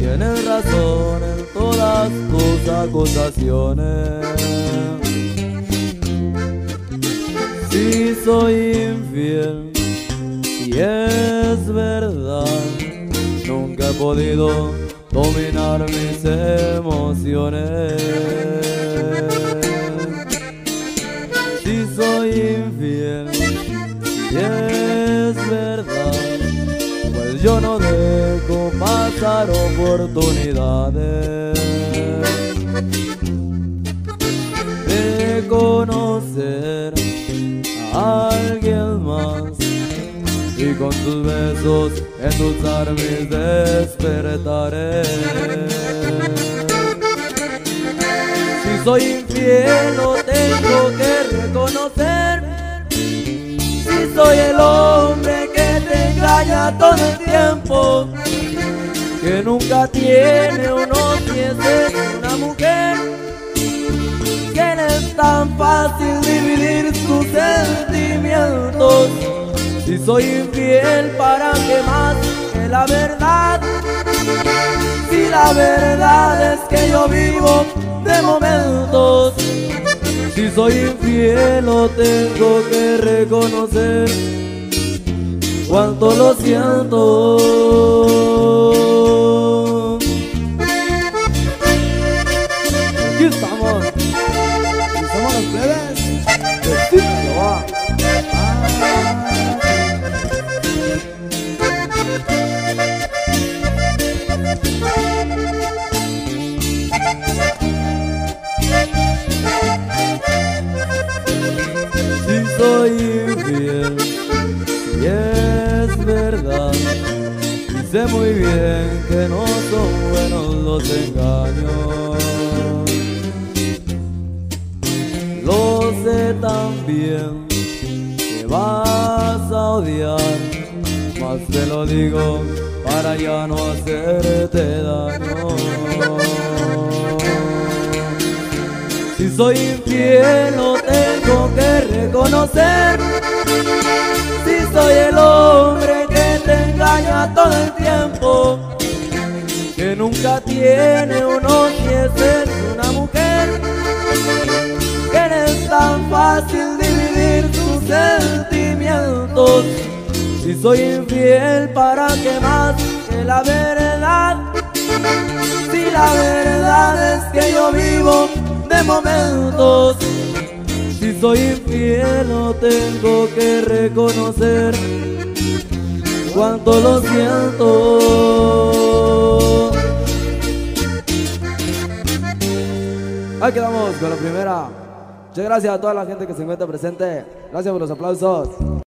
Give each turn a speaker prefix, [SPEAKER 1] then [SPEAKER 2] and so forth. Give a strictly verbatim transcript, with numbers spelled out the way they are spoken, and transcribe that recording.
[SPEAKER 1] tienes razón en todas tus acusaciones. Si soy infiel, y es verdad, nunca he podido dominar mis emociones. Si soy infiel, y es verdad, pues yo no dejo pasar oportunidades de conocer a alguien más y con tus besos endulzar mis despertares. Si soy infiel lo tengo que reconocer. Si soy el hombre que te engaña todo el tiempo, que nunca tiene uno si es una mujer, que no es tan fácil dividir sus sentimientos. Si soy infiel, ¿para qué más que la verdad? Si la verdad es que yo vivo de momentos. Si soy infiel, lo tengo que reconocer. Cuánto lo siento. Aquí estamos. Y somos los plebes. Decídelo, va. Si soy infiel, y es verdad, y sé muy bien que no son buenos los engaños. Lo sé también que vas a odiar, mas te lo digo para ya no hacerte daño. Si soy infiel lo tengo que reconocer. Si soy el hombre que te engaña todo el tiempo, que nunca tiene uno si es una mujer, que no es tan fácil dividir tus sentimientos. Si soy infiel, ¿para qué más que la verdad? Si la verdad es que yo vivo de momentos. Si soy infiel, lo tengo que reconocer. Cuánto lo siento. Ahí quedamos con la primera. Muchas gracias a toda la gente que se encuentra presente. Gracias por los aplausos.